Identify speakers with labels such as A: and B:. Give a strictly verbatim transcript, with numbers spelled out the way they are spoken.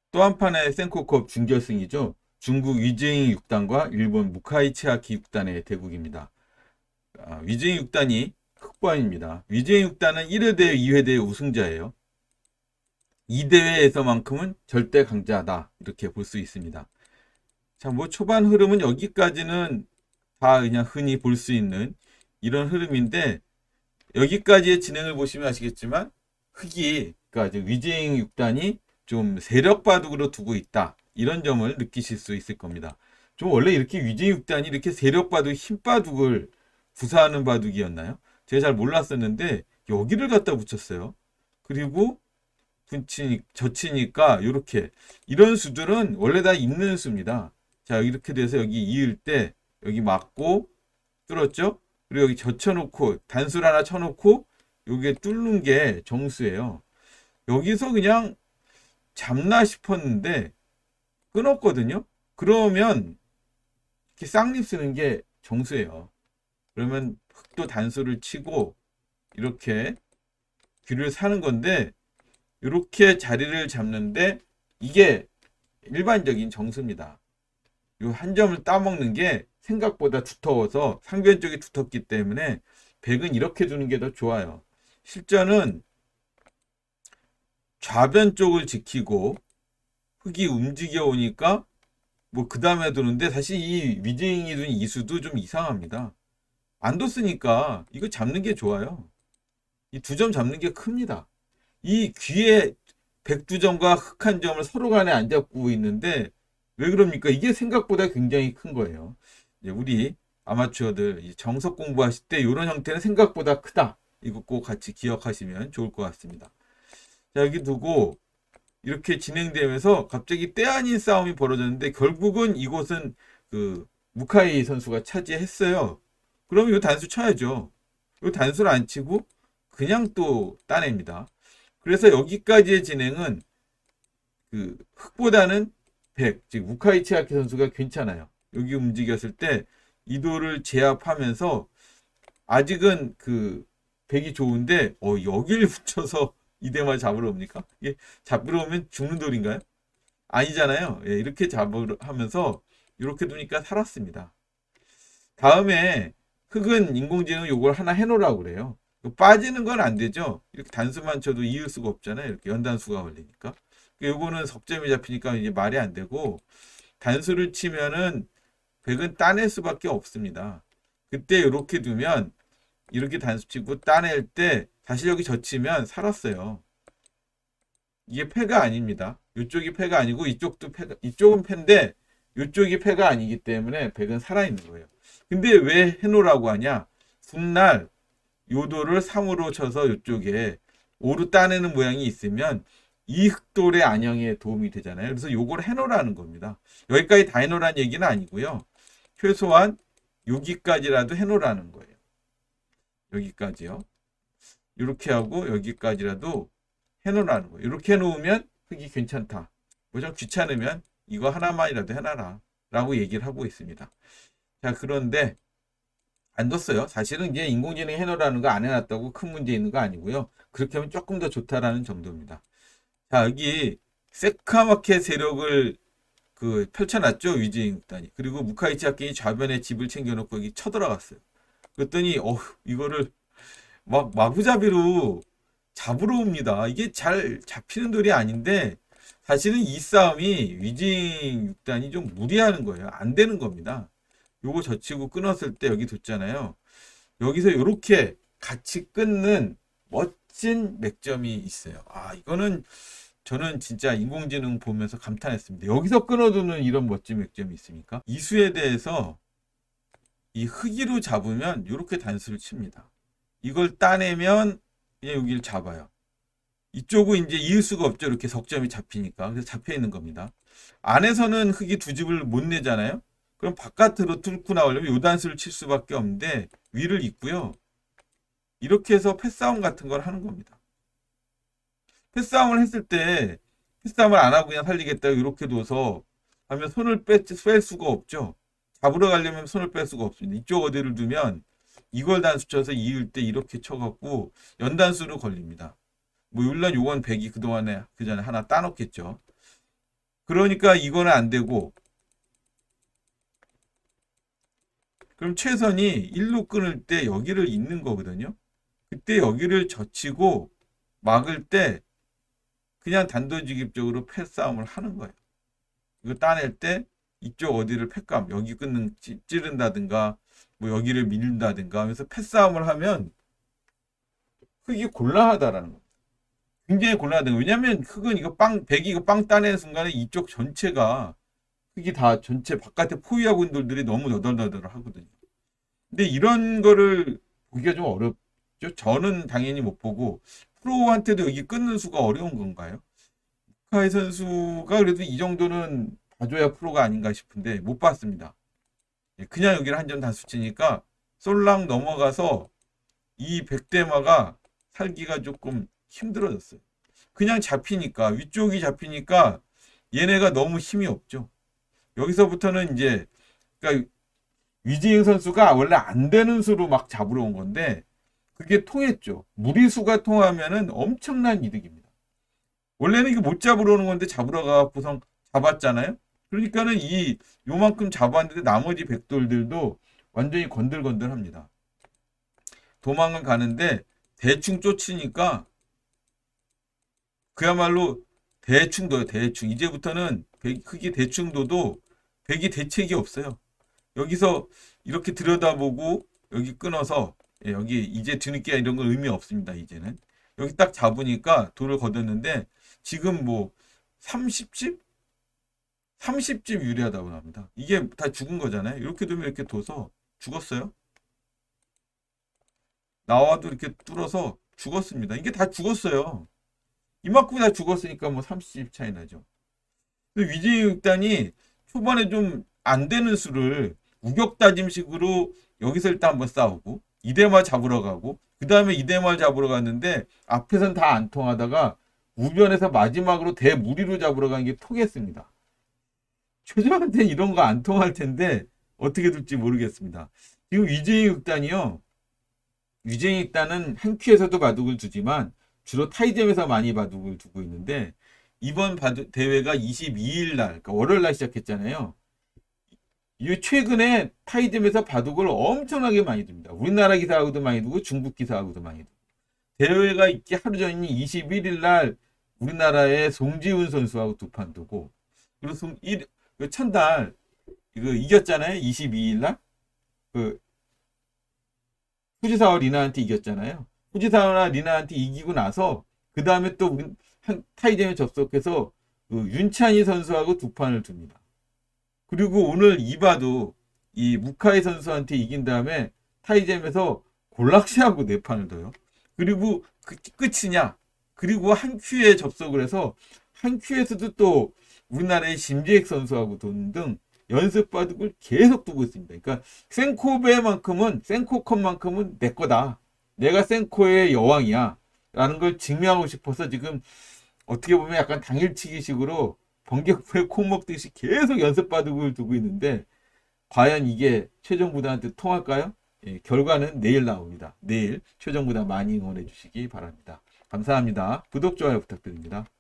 A: 또 한 판의 센코컵 준결승이죠. 중국 위즈잉 육 단과 일본 무카이 치아키 육 단의 대국입니다. 아, 위즈잉 육 단이 흑번입니다. 위즈잉 육 단은 일 회 대회, 이 회 대회 우승자예요. 이 대회에서만큼은 절대 강자다. 이렇게 볼 수 있습니다. 자, 뭐 초반 흐름은 여기까지는 다 그냥 흔히 볼 수 있는 이런 흐름인데, 여기까지의 진행을 보시면 아시겠지만 흑이, 그러니까 위징 육 단이 좀 세력 바둑으로 두고 있다, 이런 점을 느끼실 수 있을 겁니다. 좀 원래 이렇게 위징 육 단이 이렇게 세력 바둑, 힘 바둑을 구사하는 바둑이었나요? 제가 잘 몰랐었는데 여기를 갖다 붙였어요. 그리고 붙이니 젖히니까 이렇게, 이런 수들은 원래 다 있는 수입니다. 자, 이렇게 돼서 여기 이을 때 여기 맞고 뚫었죠? 그리고 여기 젖혀놓고 단수를 하나 쳐놓고 여기에 뚫는 게 정수예요. 여기서 그냥 잡나 싶었는데 끊었거든요. 그러면 이렇게 쌍립 쓰는 게 정수예요. 그러면 흑도 단수를 치고 이렇게 귀를 사는 건데, 이렇게 자리를 잡는데 이게 일반적인 정수입니다. 이 한 점을 따먹는 게 생각보다 두터워서, 상변 쪽이 두텁기 때문에 백은 이렇게 두는 게 더 좋아요. 실전은 좌변 쪽을 지키고 흑이 움직여 오니까 뭐 그 다음에 두는데, 사실 이 위징이 둔 이수도 좀 이상합니다. 안 뒀으니까 이거 잡는 게 좋아요. 이 두 점 잡는 게 큽니다. 이 귀에 백두 점과 흑 한 점을 서로 간에 안 잡고 있는데 왜 그럽니까? 이게 생각보다 굉장히 큰 거예요. 이제 우리 아마추어들 정석 공부하실 때 이런 형태는 생각보다 크다. 이거 꼭 같이 기억하시면 좋을 것 같습니다. 자, 여기 두고 이렇게 진행되면서 갑자기 때 아닌 싸움이 벌어졌는데, 결국은 이곳은 그 무카이 선수가 차지했어요. 그럼 이 단수 쳐야죠. 이 단수를 안 치고 그냥 또 따냅니다. 그래서 여기까지의 진행은 그 흑보다는 백, 즉 무카이 치아키 선수가 괜찮아요. 여기 움직였을 때 이도를 제압하면서 아직은 그 백이 좋은데, 어 여기를 붙여서 이대만 잡으러 옵니까? 이게 잡으러 오면 죽는 돌인가요? 아니잖아요. 예, 이렇게 잡으러 하면서 이렇게 두니까 살았습니다. 다음에 흑은 인공지능 요걸 하나 해놓으라고 그래요. 빠지는 건 안 되죠. 이렇게 단수만 쳐도 이을 수가 없잖아요. 이렇게 연단수가 걸리니까. 요거는 석점이 잡히니까 이제 말이 안 되고, 단수를 치면은 백은 따낼 수밖에 없습니다. 그때 이렇게 두면, 이렇게 단수 치고 따낼 때 다시 여기 젖히면 살았어요. 이게 패가 아닙니다. 이쪽이 패가 아니고 이쪽도 패가, 이쪽은 패인데 이쪽이 패가 아니기 때문에 백은 살아있는 거예요. 근데 왜 해놓으라고 하냐? 훗날 요도를 삼으로 쳐서 이쪽에 오로 따내는 모양이 있으면 이 흑돌의 안형에 도움이 되잖아요. 그래서 요걸 해놓으라는 겁니다. 여기까지 다 해놓으라는 얘기는 아니고요. 최소한 여기까지라도 해놓으라는 거예요. 여기까지요. 이렇게 하고 여기까지라도 해놓으라는 거예요. 이렇게 해놓으면 흑이 괜찮다. 뭐 좀 귀찮으면 이거 하나만이라도 해놔라 라고 얘기를 하고 있습니다. 자, 그런데 안 뒀어요. 사실은 이제 인공지능 해놓으라는 거 안 해놨다고 큰 문제 있는 거 아니고요. 그렇게 하면 조금 더 좋다라는 정도입니다. 자, 여기 새카맣게 세력을 그 펼쳐놨죠, 위즈잉 단이. 그리고 무카이치 학계이 좌변에 집을 챙겨놓고 여기 쳐들어갔어요. 그랬더니 어 이거를 막 마구잡이로 잡으러 옵니다. 이게 잘 잡히는 돌이 아닌데, 사실은 이 싸움이 위징 육 단이 좀 무리하는 거예요. 안 되는 겁니다. 요거 젖히고 끊었을 때 여기 뒀잖아요. 여기서 이렇게 같이 끊는 멋진 맥점이 있어요. 아, 이거는 저는 진짜 인공지능 보면서 감탄했습니다. 여기서 끊어두는 이런 멋진 맥점이 있습니까? 이수에 대해서 이 흑이로 잡으면 이렇게 단수를 칩니다. 이걸 따내면 그냥 여기를 잡아요. 이쪽은 이제 이을 수가 없죠. 이렇게 석점이 잡히니까. 그래서 잡혀 있는 겁니다. 안에서는 흑이 두 집을 못 내잖아요. 그럼 바깥으로 뚫고 나오려면 요 단수를 칠 수밖에 없는데 위를 잇고요. 이렇게 해서 패싸움 같은 걸 하는 겁니다. 패싸움을 했을 때 패싸움을 안 하고 그냥 살리겠다 이렇게 둬서 하면 손을 뺄, 뺄 수가 없죠. 잡으러 가려면 손을 뺄 수가 없습니다. 이쪽 어디를 두면 이걸 단수 쳐서 이을 때 이렇게 쳐갖고 연단수로 걸립니다. 뭐 물론 요건 백이 그동안에 그 전에 하나 따놓겠죠. 그러니까 이거는 안 되고, 그럼 최선이 일로 끊을 때 여기를 잇는 거거든요. 그때 여기를 젖히고 막을 때 그냥 단도직입적으로 패싸움을 하는 거예요. 이거 따낼 때 이쪽 어디를 패감, 여기 끊는 찌- 찌른다든가 뭐 여기를 밀다든가 하면서 패싸움을 하면 흙이 곤란하다라는 거예요. 굉장히 곤란하다. 왜냐면 흙은 이거 빵, 백이 이거 빵 따내는 순간에 이쪽 전체가 흙이 다 전체 바깥에 포위하고 있는 돌들이 너무 너덜너덜 하거든요. 근데 이런 거를 보기가 좀 어렵죠. 저는 당연히 못 보고 프로한테도 여기 끊는 수가 어려운 건가요? 카이 선수가 그래도 이 정도는 봐줘야 프로가 아닌가 싶은데 못 봤습니다. 예, 그냥 여기를 한 점 다수 치니까 솔랑 넘어가서 이 백대마가 살기가 조금 힘들어졌어요. 그냥 잡히니까 위쪽이 잡히니까 얘네가 너무 힘이 없죠. 여기서부터는 이제 그러니까 위지잉 선수가 원래 안 되는 수로 막 잡으러 온 건데 그게 통했죠. 무리수가 통하면은 엄청난 이득입니다. 원래는 이거 못 잡으러 오는 건데 잡으러 가고선 잡았잖아요. 그러니까는 이 요만큼 잡았는데 나머지 백돌들도 완전히 건들건들합니다. 도망을 가는데 대충 쫓으니까 그야말로 대충 둬요. 대충. 이제부터는 백, 흙이 대충 둬도 백이 대책이 없어요. 여기서 이렇게 들여다보고 여기 끊어서 예, 여기 이제 뒤늦게 이런 거 의미 없습니다. 이제는 여기 딱 잡으니까 돌을 걷었는데 지금 뭐 삼십 집? 삼십 집 유리하다고 합니다. 이게 다 죽은 거잖아요. 이렇게 되면 이렇게 둬서 죽었어요. 나와도 이렇게 뚫어서 죽었습니다. 이게 다 죽었어요. 이만큼 다 죽었으니까 뭐 삼십 집 차이 나죠. 위지육단이 초반에 좀 안 되는 수를 우격다짐식으로 여기서 일단 한번 싸우고 이대마 잡으러 가고 그 다음에 이대마를 잡으러 갔는데 앞에선 다 안 통하다가 우변에서 마지막으로 대무리로 잡으러 간 게 통했습니다. 최저한테 이런 거 안 통할 텐데 어떻게 될지 모르겠습니다. 지금 위지육단이요. 위지육단은 한 큐에서도 바둑을 두지만 주로 타이점에서 많이 바둑을 두고 있는데 이번 바둑 대회가 이십이 일 날, 그러니까 월요일 날 시작했잖아요. 이 최근에 타이점에서 바둑을 엄청나게 많이 둡니다. 우리나라 기사하고도 많이 두고 중국 기사하고도 많이 두고. 대회가 있기 하루 전인 이십일 일 날 우리나라의 송지훈 선수하고 두 판 두고 그리고 송, 일, 그 첫날 이거 이겼잖아요. 이십이 일 날. 그 후지사와 리나한테 이겼잖아요. 후지사와 리나한테 이기고 나서 그 다음에 또 한 타이점에 접속해서 그 윤찬희 선수하고 두 판을 둡니다. 그리고 오늘 이바도 이 무카이 선수한테 이긴 다음에 타이점에서 골락시하고 네 판을 둬요. 그리고 그 끝이냐? 그리고 한 큐에 접속을 해서 한 큐에서도 또 우리나라의 심재익 선수하고 도는 등 연습 바둑을 계속 두고 있습니다. 그러니까 생코베만큼은 생코컵만큼은 내 거다. 내가 생코의 여왕이야. 라는 걸 증명하고 싶어서 지금 어떻게 보면 약간 당일치기식으로 번개불에 콩 먹듯이 계속 연습 바둑을 두고 있는데 과연 이게 최정구단한테 통할까요? 예, 결과는 내일 나옵니다. 내일 최정구단 많이 응원해 주시기 바랍니다. 감사합니다. 구독, 좋아요 부탁드립니다.